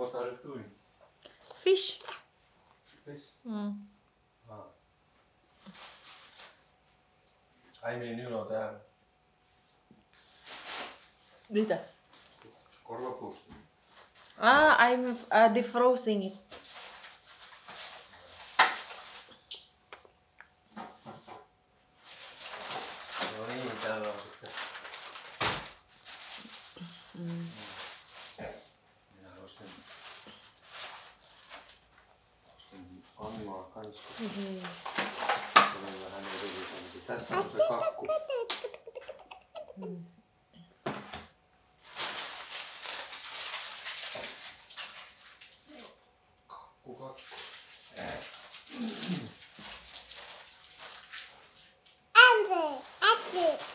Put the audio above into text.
What are you doing? Fish. Fish? Mm. Ah. I mean, you know the Mitä? korvapuusta. I'm defrosting it. No niin, täällä on sitten. Minä ostin Anmaa kanssa. Tulee vähän erillisempi. Tässä on se kakku. Kakku. Ashley.